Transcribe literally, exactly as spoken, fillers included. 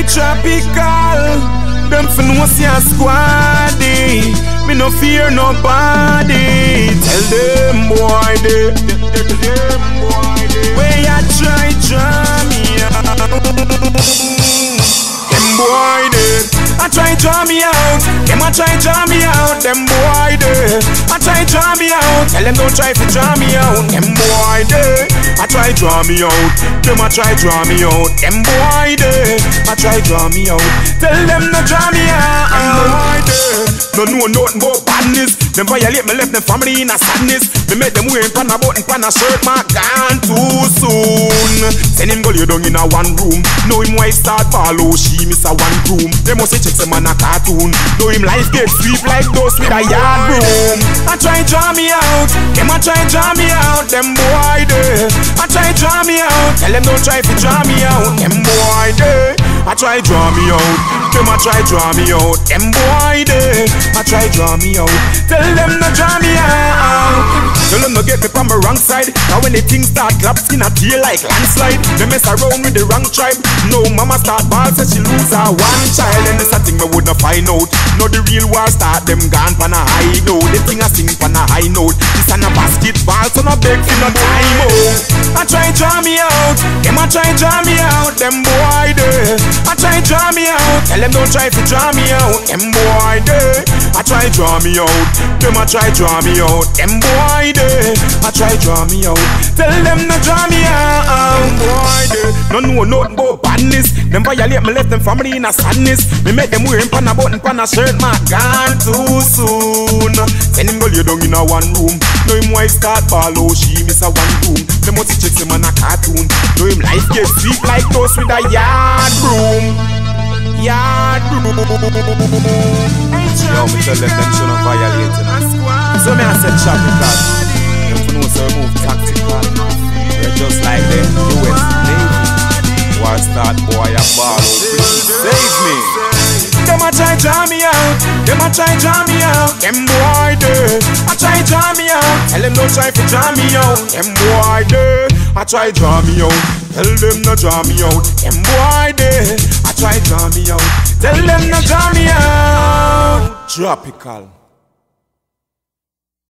Hey, tropical. Them for no see a squaddy. Me no fear nobody. Tell them boy they. Where ya try draw me out. Them boy they. I try draw me out. Them a try draw me out. Them boy they. I try draw me out. Tell them don't try to draw me out. Them boy they. I try draw me out. Them a try draw me out. Them boy they. I try draw me out. Tell them no draw me out. Them boy they. No know nothing about badness. Them violate me, left them family in a sadness. Me make them wearing pan a button, pan a shirt, my gone too soon. Send him go lay down in a one room. Know him wife start follow, she miss a one room. They must say check some man a cartoon. Know him life get sweep like those with a yard broom. I try draw me out, them a try draw me out. Them boy they, I try draw me out. Tell them don't try to draw me out. Them boy they, I try draw me out. Them a try draw me out. Them boy they, I try draw me out. Tell them no draw me out. Tell them no get me from the wrong side. Now when the things start clap, skin a tear like landslide. They mess around with the wrong tribe. No mama start ball, said she lose her one child. And this a thing me would not find out. No the real war start, them gone pan a high note. The thing a sing pan a high note. This a basketball, so no beg for no time out. I try draw me out. Them a try draw me out. Them boy they, I try draw me out. Tell them don't try to draw me out. Them boy they, I try draw me out. Them a try draw me out. Them boy they, I try draw me out. Tell them no draw me out. Boy they, no know nothing about badness. Them violate me, left them family in a sadness. Me make them wearing pan a button, pan a shirt, my gone too soon. Send him go lay down in a one room. Know him wife start follow, she miss a one room. Them must check him on a cartoon. Know him life get sweet like those with a yard broom. Yard broom. Yo, me tell them them should not violate it. So me I said tropical. Them to know so move tactical. They're just like the U S Navy. War start boy a ball. Please save me. Them a try draw me out. Them a try draw me out. Them boy they, I try draw me out. Tell them don't try to draw me out. Them boy they, I try draw me out. Tell them no draw me out. Them boy they, I try draw me out. Tell them no draw me out. Tropical.